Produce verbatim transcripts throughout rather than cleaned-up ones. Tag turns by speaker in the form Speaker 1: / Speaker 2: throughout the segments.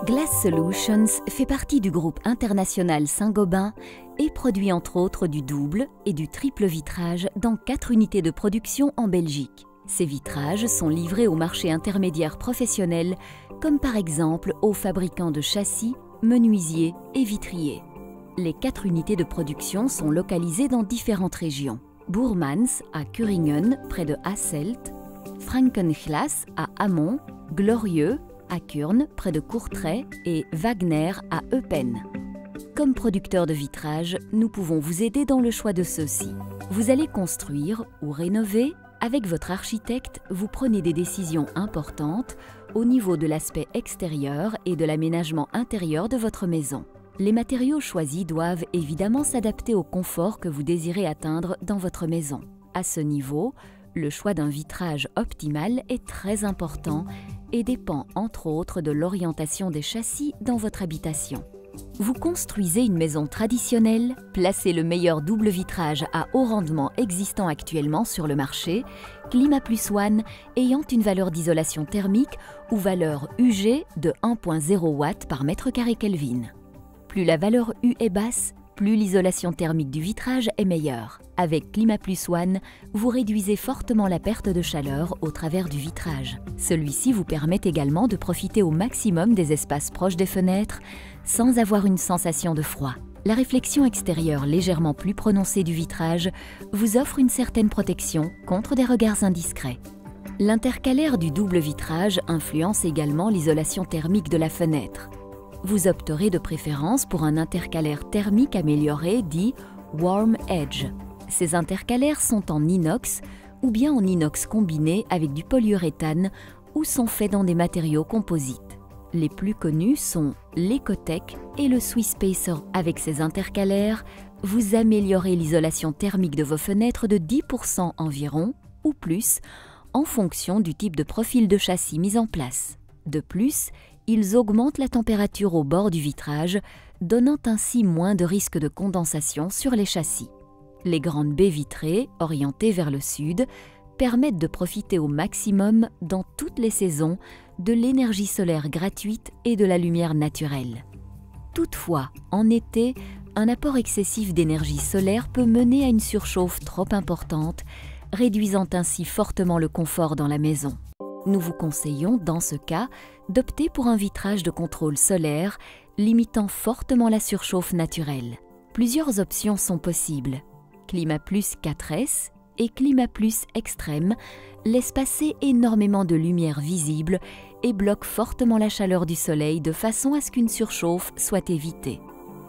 Speaker 1: Glass Solutions fait partie du groupe international Saint-Gobain et produit entre autres du double et du triple vitrage dans quatre unités de production en Belgique. Ces vitrages sont livrés au marché intermédiaire professionnel, comme par exemple aux fabricants de châssis, menuisiers et vitriers. Les quatre unités de production sont localisées dans différentes régions. Boermans à Kuringen, près de Hasselt, Frankenglas à Hamon, Glorieux à Kurn, près de Courtrai, et Wagner à Eupen. Comme producteur de vitrages, nous pouvons vous aider dans le choix de ceux-ci. Vous allez construire ou rénover. Avec votre architecte, vous prenez des décisions importantes au niveau de l'aspect extérieur et de l'aménagement intérieur de votre maison. Les matériaux choisis doivent évidemment s'adapter au confort que vous désirez atteindre dans votre maison. À ce niveau, le choix d'un vitrage optimal est très important et dépend entre autres de l'orientation des châssis dans votre habitation. Vous construisez une maison traditionnelle, placez le meilleur double vitrage à haut rendement existant actuellement sur le marché, Climat Plus One ayant une valeur d'isolation thermique ou valeur U G de un virgule zéro watts par mètre carré Kelvin. Plus la valeur U est basse, plus l'isolation thermique du vitrage est meilleure. Avec Climat Plus One, vous réduisez fortement la perte de chaleur au travers du vitrage. Celui-ci vous permet également de profiter au maximum des espaces proches des fenêtres sans avoir une sensation de froid. La réflexion extérieure légèrement plus prononcée du vitrage vous offre une certaine protection contre des regards indiscrets. L'intercalaire du double vitrage influence également l'isolation thermique de la fenêtre. Vous opterez de préférence pour un intercalaire thermique amélioré dit Warm Edge. Ces intercalaires sont en inox ou bien en inox combiné avec du polyuréthane ou sont faits dans des matériaux composites. Les plus connus sont l'Ecotech et le Swispacer. Avec ces intercalaires, vous améliorez l'isolation thermique de vos fenêtres de dix pour cent environ ou plus en fonction du type de profil de châssis mis en place. De plus, ils augmentent la température au bord du vitrage, donnant ainsi moins de risque de condensation sur les châssis. Les grandes baies vitrées, orientées vers le sud, permettent de profiter au maximum, dans toutes les saisons, de l'énergie solaire gratuite et de la lumière naturelle. Toutefois, en été, un apport excessif d'énergie solaire peut mener à une surchauffe trop importante, réduisant ainsi fortement le confort dans la maison. Nous vous conseillons, dans ce cas, d'opter pour un vitrage de contrôle solaire, limitant fortement la surchauffe naturelle. Plusieurs options sont possibles. Climat Plus quatre S et Climat Plus Extrême laissent passer énormément de lumière visible et bloquent fortement la chaleur du soleil de façon à ce qu'une surchauffe soit évitée.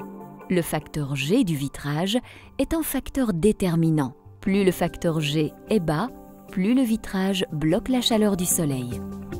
Speaker 1: Le facteur G du vitrage est un facteur déterminant. Plus le facteur G est bas, plus le vitrage bloque la chaleur du soleil.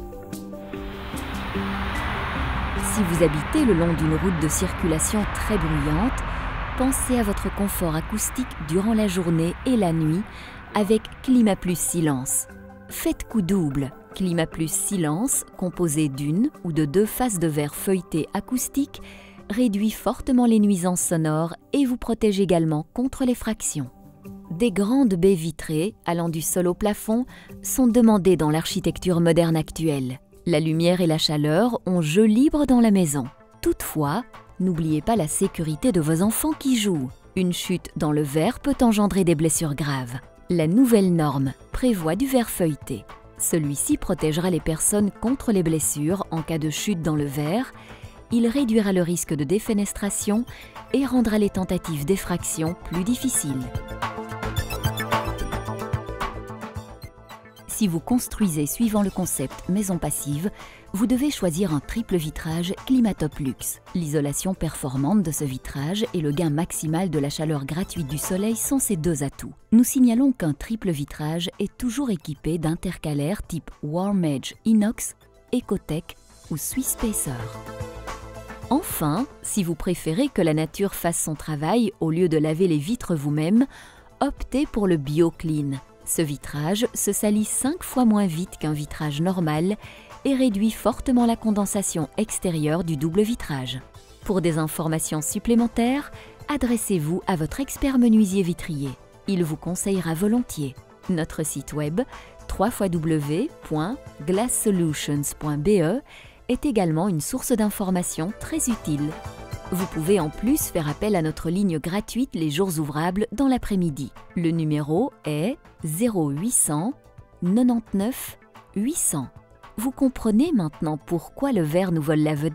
Speaker 1: Si vous habitez le long d'une route de circulation très bruyante, pensez à votre confort acoustique durant la journée et la nuit avec Climat Plus Silence. Faites coup double. Climat Plus Silence, composé d'une ou de deux faces de verre feuilleté acoustique, réduit fortement les nuisances sonores et vous protège également contre les fractions. Des grandes baies vitrées, allant du sol au plafond, sont demandées dans l'architecture moderne actuelle. La lumière et la chaleur ont jeu libre dans la maison. Toutefois, n'oubliez pas la sécurité de vos enfants qui jouent. Une chute dans le verre peut engendrer des blessures graves. La nouvelle norme prévoit du verre feuilleté. Celui-ci protégera les personnes contre les blessures en cas de chute dans le verre. Il réduira le risque de défenestration et rendra les tentatives d'effraction plus difficiles. Si vous construisez suivant le concept maison passive, vous devez choisir un triple vitrage Climatop Luxe. L'isolation performante de ce vitrage et le gain maximal de la chaleur gratuite du soleil sont ses deux atouts. Nous signalons qu'un triple vitrage est toujours équipé d'intercalaires type Warm Edge Inox, Ecotech ou Swispacer. Enfin, si vous préférez que la nature fasse son travail au lieu de laver les vitres vous-même, optez pour le BioClean. Ce vitrage se salit cinq fois moins vite qu'un vitrage normal et réduit fortement la condensation extérieure du double vitrage. Pour des informations supplémentaires, adressez-vous à votre expert menuisier vitrier. Il vous conseillera volontiers. Notre site web w w w point glass solutions point b e est également une source d'information très utile. Vous pouvez en plus faire appel à notre ligne gratuite les jours ouvrables dans l'après-midi. Le numéro est zéro huit cents quatre-vingt-dix-neuf huit cents. Vous comprenez maintenant pourquoi le verre nous vole la vedette ?